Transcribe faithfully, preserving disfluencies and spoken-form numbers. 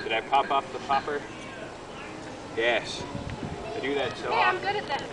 Did I pop off the popper? Yes. I do that so Hey, I'm often. good at that.